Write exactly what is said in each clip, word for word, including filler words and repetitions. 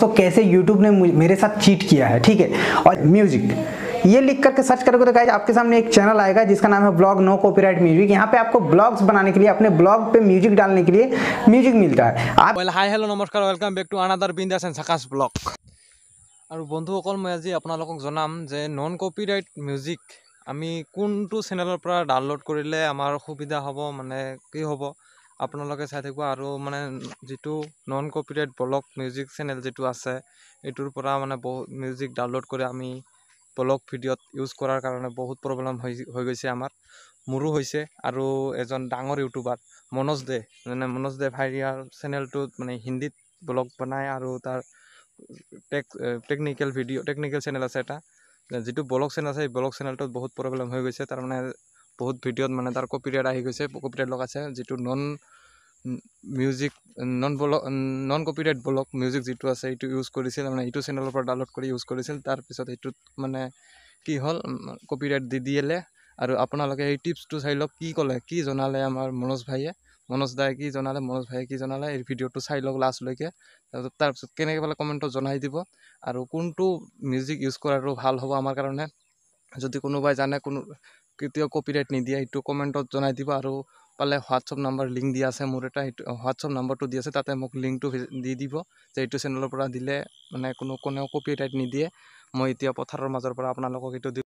दोस्तों कैसे यूट्यूब ने मेरे साथ चीट किया है, ठीक है। और म्यूजिक ये लिख करके सर्च करोगे तो गाइस आपके सामने एक चैनल आएगा जिसका नाम है ब्लॉग नो कॉपीराइट म्यूजिक। यहाँ पे आपको ब्लॉग्स बनाने के लिए, अपने ब्लॉग पे म्यूजिक डालने के लिए म्यूजिक मिलता है। आप हाई हेलो नमस्कार, वेलकाम बैक टू अनादार बिंदास एंड साकाश ब्लॉग। और बंधुসকল मैं आज आपनालोকক जनाम जे नन कॉपीराइट म्यूजिक आमी कोनटो चेनेলৰ পৰা डाउनलोड কৰিলে আমাৰ সুবিধা হ'ব, মানে কি হ'ব আপোনালোকে চাই থাকিব। আৰু মানে যেটো non copyright blog music channel যেটো আছে এটোৰ পৰা মানে বহুত মিউজিক ডাউনলোড কৰি আমি ব্লগ ভিডিঅ'ত ইউজ কৰাৰ কাৰণে বহুত প্ৰব্লেম হৈ গৈছে। আমাৰ মোৰো হৈছে। আৰু এজন ডাঙৰ ইউটিউবাৰ মনোজ দে, মানে মনোজ দে ভাইয়াৰ চেনেলটোত মানে হিন্দীত ব্লগ বনায় আৰু তাৰ tech technical video' technical channel আছে এটা, যেটো ব্লগ চেনেল আছে। ব্লগ চেনেলটোত বহুত প্ৰব্লেম হৈ গৈছে, তাৰ মানে বহুত ভিডিঅ'ত মানে তাৰ কপিৰাইট আহি গৈছে, কপিৰাইট লগাইছে। যেটো non music non blog non copyright blog music যেটো আছে এইটো ইউজ কৰিছিল, মানে এইটো চেনেলৰ পৰা ডাউনলোড কৰি ইউজ কৰিছিল। তাৰপিছত এইটোত মানে কি হ'ল কপিৰাইট দি দিলে। আৰু আপোনালোকে এই টিপছটো চাই লওক, কি ক'লে কি জনালে আমাৰ মনোজ ভাইয়ে মনোজ দাই কি জনালে মনোজ ভাইয়ে কি জনালে এই ভিডিঅ'টো চাই লওক লাষ্টলৈকে। তাৰপিছত কেনেকৈ পালে কমেণ্টত জনাই দিব। আৰু কোনটো মিউজিক ইউজ কৰাটো ভাল হ'ব আমাৰ কাৰণে, যদি কোনোবাই জানে কোনো কেতিয়াও কপিৰাইট নিদিয়ে এইটো কমেণ্টত জনাই দিব। আৰু পালে হোৱাটছআপ নাম্বাৰ লিংক দিয়া আছে মোৰ এটা, সেইটো হোৱাটছআপ নাম্বাৰটো দি আছে, তাতে মোক লিংকটো দি দিব যে এইটো চেনেলৰ পৰা দিলে মানে কোনো কোনেও কপিৰাইট নিদিয়ে। মই এতিয়া পথাৰৰ মাজৰ পৰা আপোনালোকক এইটো দিম।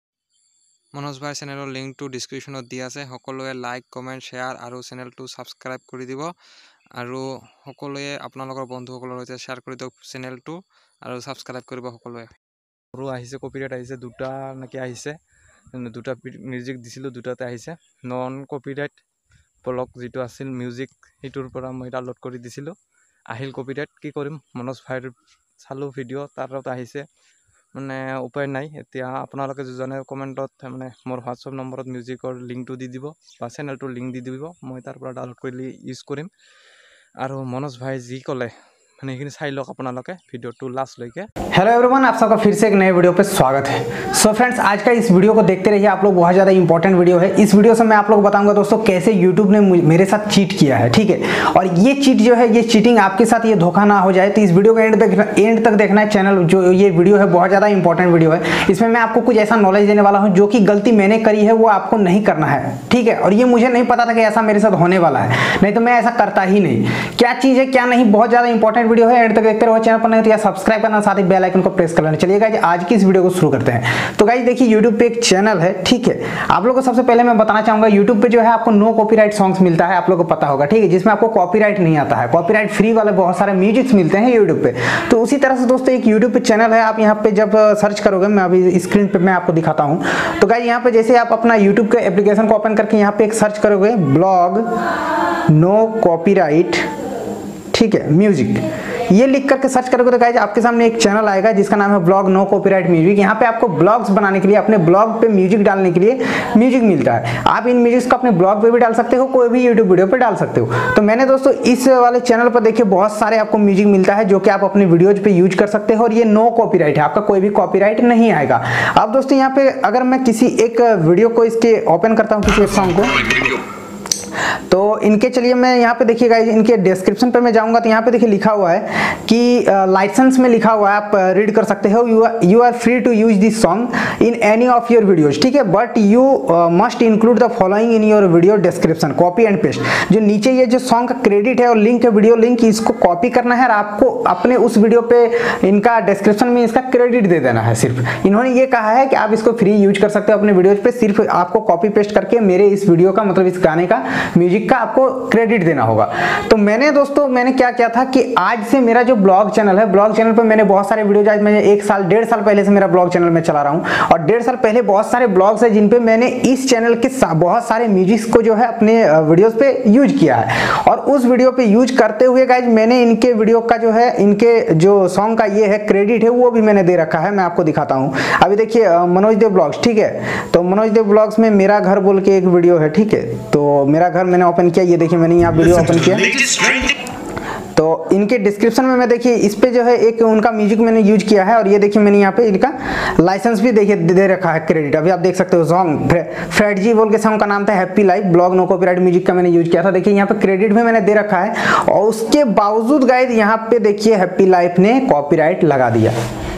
মনোজ ভাই চেনেলৰ লিংকটো ডিছক্ৰিপশ্যনত দিয়া আছে। সকলোৱে লাইক কমেণ্ট শ্বেয়াৰ আৰু চেনেলটো ছাবস্ক্ৰাইব কৰি দিব। আৰু সকলোৱে আপোনালোকৰ বন্ধুসকলৰ সৈতে শ্বেয়াৰ কৰি দিয়ক চেনেলটো আৰু ছাবস্ক্ৰাইব কৰিব সকলোৱে। মোৰো আহিছে কপিৰাইট আহিছে, দুটা নাকি আহিছে, দুটা মিউজিক দিছিলোঁ, দুটাতে আহিছে। নন কপিৰাইট ব্লগ যিটো আছিল মিউজিক সেইটোৰ পৰা মই ডাউনলোড কৰি দিছিলোঁ, আহিল কপিৰাইট। কি কৰিম, মনোজ ভাইৰ চালোঁ ভিডিঅ' তাত আহিছে, মানে উপায় নাই। এতিয়া আপোনালোকে যিজনে কমেণ্টত মানে মোৰ হোৱাটছআপ নম্বৰত মিউজিকৰ লিংকটো দি দিব বা চেনেলটোৰ লিংক দি দিব, মই তাৰ পৰা ডাউনলোড কৰি ইউজ কৰিম। আৰু মনোজ ভাই যি ক'লে মানে এইখিনি চাই লওক আপোনালোকে ভিডিঅ'টো लास्ट हेलो एवरीवन, आप सबका फिर से एक नए वीडियो पे स्वागत है। सो so फ्रेंड्स, आज का इस वीडियो को देखते रहिए आप लोग, बहुत ज़्यादा इंपॉर्टेंट वीडियो है। इस वीडियो से मैं आप लोग को बताऊंगा दोस्तों कैसे यूट्यूब ने मेरे साथ चीट किया है, ठीक है। और ये चीट जो है, ये चीटिंग आपके साथ ये धोखा ना हो जाए, तो इस वीडियो को एंड तक एंड तक देखना है। चैनल जो ये वीडियो है बहुत ज़्यादा इंपॉर्टेंट वीडियो है। इसमें मैं आपको कुछ ऐसा नॉलेज देने वाला हूँ जो कि गलती मैंने करी है वो आपको नहीं करना है, ठीक है। और ये मुझे नहीं पता था कि ऐसा मेरे साथ होने वाला है, नहीं तो मैं ऐसा करता ही नहीं। क्या चीज़ है क्या नहीं, बहुत ज़्यादा इंपॉर्टेंट वीडियो है, एंड तक देखते रहो। चैनल पर नहीं तो या सब्सक्राइब करना, साथ ही बेल आइकन को प्रेस कर लेना। चलिए गाइस, आज की इस वीडियो को शुरू करते हैं। तो गाइस देखिए, YouTube पे एक चैनल है, ठीक है। आप लोगों को सबसे पहले मैं बताना चाहूंगा, YouTube पे जो है आपको नो कॉपीराइट सॉन्ग्स मिलता है, आप लोगों को पता होगा, ठीक है, जिसमें आपको कॉपीराइट नहीं आता है। कॉपीराइट फ्री वाले बहुत सारे म्यूजिक्स मिलते हैं YouTube पे। तो उसी तरह से दोस्तों एक YouTube पे चैनल है, आप यहाँ पे जब सर्च करोगे, मैं अभी स्क्रीन पे मैं आपको दिखाता हूँ। तो गाइस यहाँ पे जैसे आप अपना YouTube के एप्लीकेशन को ओपन करके यहाँ पे एक सर्च करोगे, ब्लॉग नो कॉपीराइट, ठीक है, म्यूजिक, ये लिख करके सर्च करोगे तो गाइस आपके सामने एक चैनल आएगा जिसका नाम है ब्लॉग नो कॉपीराइट म्यूजिक। यहाँ पे आपको ब्लॉग्स बनाने के लिए, अपने ब्लॉग पे म्यूजिक डालने के लिए म्यूजिक मिलता है। आप इन म्यूजिक्स को अपने ब्लॉग पे भी डाल सकते हो, कोई भी यूट्यूब वीडियो पे डाल सकते हो। तो मैंने दोस्तों इस वाले चैनल पर देखिए बहुत सारे आपको म्यूजिक मिलता है जो कि आप अपने वीडियोज पे यूज कर सकते हो, और ये नो कॉपीराइट है, आपका कोई भी कॉपीराइट नहीं आएगा। अब दोस्तों यहाँ पे अगर मैं किसी एक वीडियो को इसके ओपन करता हूँ, किसी एक सॉन्ग को, तो इनके चलिए मैं यहाँ पे देखिएगा, इनके डिस्क्रिप्शन पे मैं जाऊंगा तो यहाँ पे देखिए लिखा हुआ है कि लाइसेंस में लिखा हुआ है, आप रीड कर सकते हो, you are you are free to use this song in any of your videos, ठीक है, but you must include the following in your video description, copy and paste. जो नीचे ये जो सॉन्ग का क्रेडिट है और लिंक है, वीडियो लिंक, इसको कॉपी करना है और आपको अपने उस वीडियो पे इनका डिस्क्रिप्शन में इसका क्रेडिट दे देना है। सिर्फ इन्होंने ये कहा है कि आप इसको फ्री यूज कर सकते हो अपने वीडियोज पे, सिर्फ आपको कॉपी पेस्ट करके मेरे इस वीडियो का, मतलब इस गाने का, म्यूजिक का आपको क्रेडिट देना होगा। तो मैंने दोस्तों मैंने क्या किया था कि आज से मेरा जो ब्लॉग चैनल है, ब्लॉग चैनल पे मैंने बहुत सारे वीडियोज, आज मैं एक साल डेढ़ साल पहले से मेरा ब्लॉग चैनल में चला रहा हूं, और डेढ़ साल पहले बहुत सारे ब्लॉग्स है जिन पे मैंने इस चैनल के बहुत सारे म्यूजिक्स को जो है अपने वीडियोस पे यूज किया है। और उस वीडियो पे यूज करते हुए गाइज मैंने इनके वीडियो का जो है, इनके जो सॉन्ग का ये है क्रेडिट है, वो भी मैंने दे रखा है। मैं आपको दिखाता हूँ। अभी देखिए मनोज देव ब्लॉग्स, ठीक है, तो मनोज देव ब्लॉग्स में मेरा घर बोल के एक वीडियो है, ठीक है। तो मेरा घर मैंने ओपन किया, ये देखिए मैंने यहाँ वीडियो ओपन किया, तो तो इनके डिस्क्रिप्शन में मैं देखिए इस पे जो है एक उनका म्यूजिक मैंने यूज किया है, और ये देखिए मैंने यहाँ पे इनका लाइसेंस भी देखिए दे रखा है, क्रेडिट अभी आप देख सकते हो। सॉन्ग फ्रेड जी बोल के सॉन्ग का नाम था happy life, blog no copyright music का मैंने यूज किया था। देखिए यहाँ पे क्रेडिट भी मैंने दे रखा है, और उसके बावजूद गाइस यहाँ पे देखिए हैप्पी लाइफ ने कॉपीराइट लगा दिया।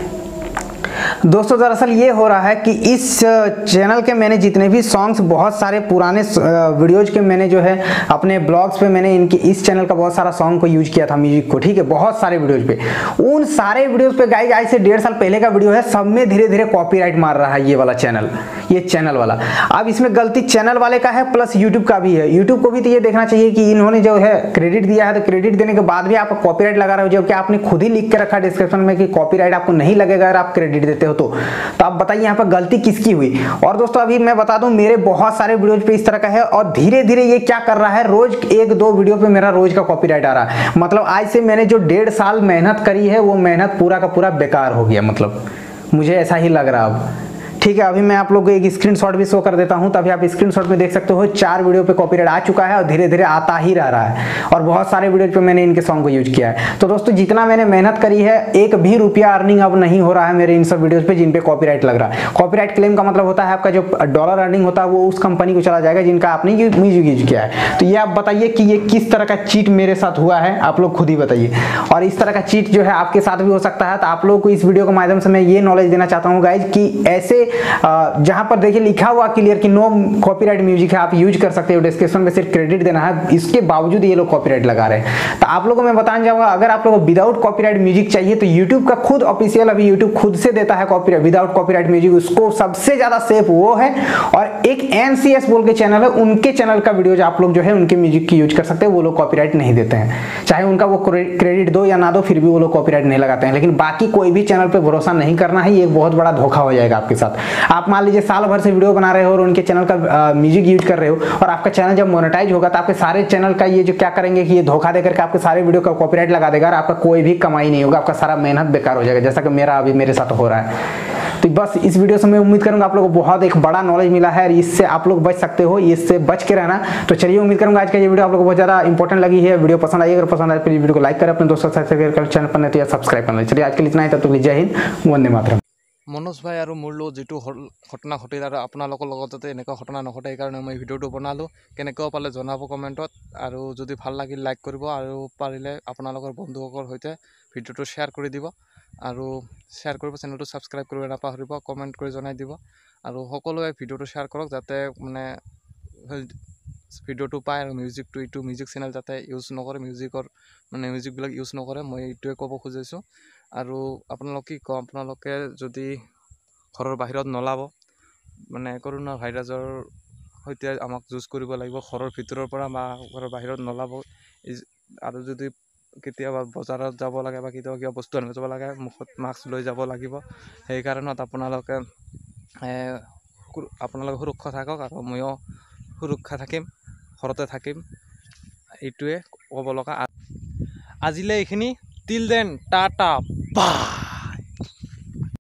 दोस्तों दरअसल ये हो रहा है कि इस चैनल के मैंने जितने भी सॉन्ग्स, बहुत सारे पुराने वीडियोज के मैंने जो है अपने ब्लॉग्स पे मैंने इनके इस चैनल का बहुत सारा सॉन्ग को यूज किया था, म्यूजिक को, ठीक है, बहुत सारे वीडियोज पे। उन सारे वीडियोज पे गाइस आज से डेढ़ साल पहले का वीडियो है, सब में धीरे धीरे कॉपीराइट मार रहा है ये वाला चैनल, ये चैनल वाला। अब इसमें गलती चैनल वाले का है प्लस यूट्यूब का भी है। यूट्यूब को भी तो ये देखना चाहिए कि इन्होंने जो है क्रेडिट दिया है, तो क्रेडिट देने के बाद भी आप कॉपीराइट लगा रहे हो, जबकि आपने खुद ही लिख के रखा डिस्क्रिप्शन में कि कॉपीराइट आपको नहीं लगेगा अगर आप क्रेडिट देते हो तो। तो आप बताइए यहाँ पर गलती किसकी हुई। और दोस्तों अभी मैं बता दूं मेरे बहुत सारे वीडियोज पे इस तरह का है, और धीरे धीरे ये क्या कर रहा है, रोज एक दो वीडियो पे मेरा रोज का कॉपीराइट आ रहा है। मतलब आज से मैंने जो डेढ़ साल मेहनत करी है वो मेहनत पूरा का पूरा बेकार हो गया, मतलब मुझे ऐसा ही लग रहा अब। ठीक है, अभी मैं आप लोगों को एक स्क्रीनशॉट भी शो कर देता हूं, तभी आप स्क्रीनशॉट में देख सकते हो चार वीडियो पे कॉपीराइट आ चुका है और धीरे धीरे आता ही रह रहा है, और बहुत सारे वीडियो पे मैंने इनके सॉन्ग को यूज किया है। तो दोस्तों जितना मैंने मेहनत करी है, एक भी रुपया अर्निंग अब नहीं हो रहा है मेरे इन सब वीडियोज पे जिन पे कॉपीराइट लग रहा है। कॉपीराइट क्लेम का मतलब होता है आपका जो डॉलर अर्निंग होता है वो उस कंपनी को चला जाएगा जिनका आपने म्यूजिक यूज किया है। तो ये आप बताइए कि ये किस तरह का चीट मेरे साथ हुआ है, आप लोग खुद ही बताइए। और इस तरह का चीट जो है आपके साथ भी हो सकता है। तो आप लोग को इस वीडियो के माध्यम से मैं ये नॉलेज देना चाहता हूँ गाइज कि ऐसे जहां पर देखिए लिखा हुआ क्लियर कि नो कॉपीराइट म्यूजिक है, आप यूज कर सकते हो, डिस्क्रिप्शन में सिर्फ क्रेडिट देना है, इसके बावजूद ये लोग कॉपीराइट लगा रहे हैं। तो आप लोगों को मैं बताना चाहूंगा, अगर आप लोगों को विदाउट कॉपीराइट म्यूजिक चाहिए तो यूट्यूब का खुद ऑफिशियल, अभी यूट्यूब खुद से देता है कॉपीराइट विदाउट कॉपीराइट म्यूजिक, उसको सबसे ज्यादा सेफ वो है। और एक एनसीएस बोल के चैनल है, उनके चैनल का वीडियो आप लोग जो है उनके म्यूजिक की यूज कर सकते हैं, वो लोग कॉपीराइट नहीं देते हैं, चाहे उनका वो क्रेडिट दो या ना दो, फिर भी वो लोग कॉपीराइट नहीं लगाते हैं। लेकिन बाकी कोई भी चैनल पे भरोसा नहीं करना है, ये एक बहुत बड़ा धोखा हो जाएगा आपके साथ। आप मान लीजिए साल भर से वीडियो बना रहे हो और उनके चैनल का म्यूजिक यूज कर रहे हो, और आपका चैनल जब मोनेटाइज होगा तो आपके सारे चैनल का ये जो क्या करेंगे कि ये धोखा देकर के आपके सारे वीडियो का कॉपीराइट लगा देगा, और आपका कोई भी कमाई नहीं होगा, आपका सारा मेहनत बेकार हो जाएगा, जैसा कि मेरा अभी मेरे साथ हो रहा है। तो बस इस वीडियो से मैं उम्मीद करूंगा आप लोगों को बहुत एक बड़ा नॉलेज मिला है, और इससे आप लोग बच सकते हो, इससे बच के रहना। तो चलिए, उम्मीद करूंगा आज का ये वीडियो आप लोगों को बहुत ज्यादा इंपॉर्टेंट लगी है। वीडियो पसंद आई, अगर पसंद आए प्लीज वीडियो को लाइक करें, अपने दोस्तों के साथ शेयर करें, चैनल पर नहीं तो सब्सक्राइब कर लें। चलिए आज के लिए इतना ही, तब तक जय हिंद, वंदे मातरम। मनोज भाई और मोर लोग जो घटना घटिल और अपने एने घटना नघटे कारण मैं भिडिओ बनालो केनेको पाले जनाब कमेन्टत और जो भल लगे लाइक कर पारे अपना बंधुसर सहित भिडिओ शेयर कर दी और शेयर कर चेनेल सबसक्राइब कर नापाहरिब कमेन्ट कर जनाई दी और सकलोए भिडिओ शेयर करक जाते माने भिडिओ पाए और म्यूजिक यू म्यूजिक चेनेल जाते यूज नक म्यूजिकर मैं म्यूजिक यूज नक मैं ये कब खुजिছোঁ और आपलोक कि कम आपलोके जदि घर बाहिर नलाब माने करोना भाइरासर सहित आमक जुज कर घर भर घर बाहिर नलाब और जदि केतियाबा बजार যাব লাগে বা কেতিয়াবা কিবা বস্তু আনিব যাব লাগে মুখত মাস্ক লৈ যাব লাগিব সেই কাৰণত আপোনালোকে আপোনালোকে সুৰক্ষা থাকক আৰু ময়ো সুৰক্ষা থাকিম ঘৰতে থাকিম এইটোৱে ক'ব লগা আজিলে এইখিনি টিল দেন টাটা বাই।